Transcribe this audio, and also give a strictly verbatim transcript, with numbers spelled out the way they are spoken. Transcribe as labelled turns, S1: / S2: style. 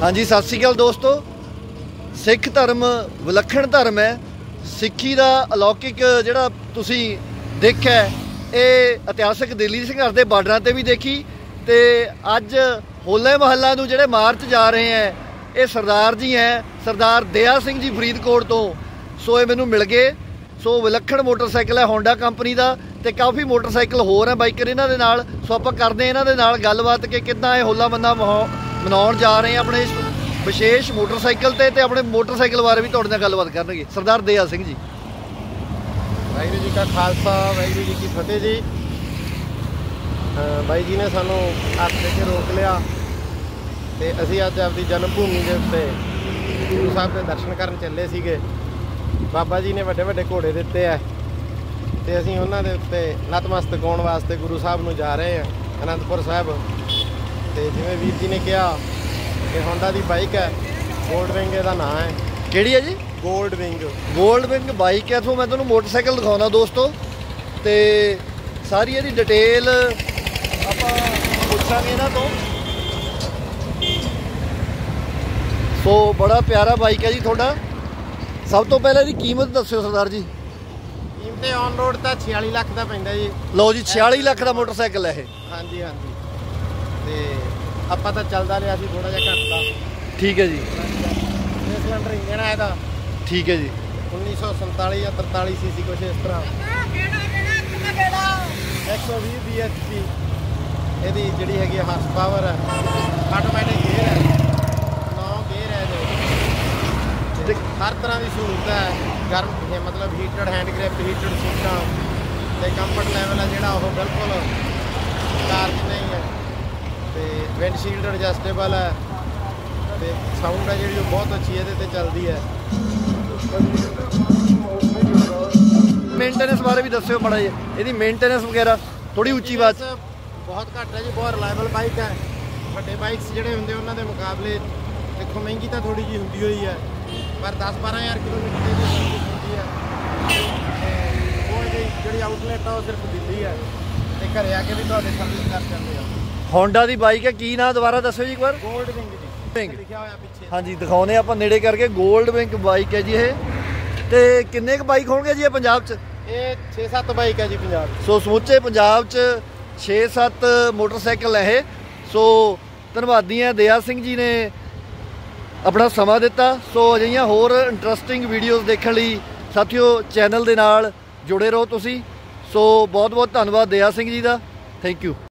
S1: हाँ जी, सत श्री अकाल दोस्तों। सिख धर्म विलक्षण धर्म है। सिक्खी का अलौकिक जिहड़ा तुसीं देखिया ये इतिहासक दिल्ली संघर्ष के बार्डर से भी देखी तो अज होले महल्ला नूं जिहड़े मार्च जा रहे हैं ये सरदार जी हैं, सरदार दया सिंह जी फरीदकोट तो। सो ये मैनूं मिल गए। सो विलक्षण मोटरसाइकिल है होंडा कंपनी का तो काफ़ी मोटरसाइकिल होर है बाइकर इन्हां दे नाल। सो आपां करदे हैं इन्हां दे नाल गलबात कि किद्दां ये होला बंदा मनाउण जा रहे हैं अपने विशेष मोटरसाइकिल ते ते अपने मोटरसाइकिल बारे भी तुहाडे नाल गलबात करनगे सरदार दया सिंह जी।
S2: वाहिगुरू जी का खालसा वाहिगुरू जी की फतेह जी। बाई जी ने सानू हथ दे के रोक लिया तो असी अज आपकी जन्म भूमि के उत्ते गुरु साहब के दर्शन करन चले सीगे। बाबा जी ने वड्डे वड्डे घोड़े दिते है तो असी उन्हां दे उत्ते नतमस्तक होण वास्ते गुरु साहब नूं जा रहे हैं आनंदपुर साहब। तो जिवें वीर जी ने कहा कि होंडा की बाइक है, गोल्ड विंग का नाम है।
S1: किहड़ी है जी?
S2: Gold Wing.
S1: Gold Wing bike है। तो मैं तुहानूं मोटरसाइकिल दिखाउणा दोस्तों तो सारी इहदी डिटेल आपां पुछांगे इन्हां तों। सो बड़ा प्यारा बाइक है जी तुहाडा। सब तो पहले इसकी कीमत दस्सिओ सरदार जी।
S2: कीमत ऑन रोड तो छियाली लाख का पैंदा जी।
S1: लो जी छियाली लाख का मोटरसाइकिल है।
S2: हाँ जी हाँ जी। तो ਆਪਾਂ ਤਾਂ ਚੱਲਦਾ ਰਿਹਾ ਸੀ ਥੋੜਾ ਜਿਹਾ ਘੱਟ ਦਾ।
S1: ठीक है जी।
S2: ਇਹ ਸਿਲੰਡਰ ਇੰਜਨ ਹੈ ਇਹਦਾ।
S1: ठीक है जी।
S2: उन्नीस सौ संताली या तरताली सी सी कुछ इस तरह एक सौ भी बी एच पी ਇਹਦੀ ਜਿਹੜੀ ਹੈਗੀ ਹਾਰਸ ਪਾਵਰ ਹੈ। ਆਟੋਮੈਟਿਕ ਗੇਅਰ ਹੈ, नौ ਗੇਅਰ ਹੈ ਇਹਦੇ। ਹਰ ਤਰ੍ਹਾਂ ਦੀ ਸਹੂਲਤ ਹੈ। ਗਰਮ मतलब ਹੀਟਡ हैंड ग्रिप, ਹੀਟਡ ਸੀਟਾਂ ਤੇ ਕੰਫਰਟ ਲੈਵਲ ਹੈ ਜਿਹੜਾ ਉਹ ਬਿਲਕੁਲ ਕਾਰ 'ਚ नहीं है। तो विंडशील्ड एडजस्टेबल है तो साउंड है जी बहुत अच्छी ये चलती है।
S1: मेनटेनेंस बारे भी दस्सिओ माड़ा जी। इसकी मेनटेनेंस वगैरह थोड़ी उच्ची बात
S2: बहुत घट है जी। बहुत रिलायबल बाइक है। बड़े बाइक्स जोड़े होंगे उन्होंने मुकाबले देखो महंगी तो थोड़ी जी होंगी हुई है पर दस बारह हज़ार किलोमीटर की सर्विस होती है। वो जी आउटलेट है वो सिर्फ दिल्ली है तो घर आके भी थोड़े सर्विस कर सकते हैं।
S1: होंडा की बाइक है की ना दोबारा दसो जी एक बार।
S2: गोल्ड विंग
S1: विंग
S2: लिखा हुआ पीछे।
S1: हाँ जी दिखाने आप नेड़े करके। गोल्ड विंग बाइक है जी ये। तो किन्ने बाइक होंगे जी पंजाब च?
S2: ये छे सत्त बाइक है जी पंजाब।
S1: सो समूचे पंजाब च छे सत्त मोटरसाइकिल है। सो धन्नवादी हैं दया सिंह जी ने अपना समा दिता। सो अजिहियां होर इंटरस्टिंग वीडियोज़ देखने लई साथियों चैनल दे नाल जुड़े रहो तुसी। सो बहुत बहुत धन्नवाद दया सिंह जी का। Thank you.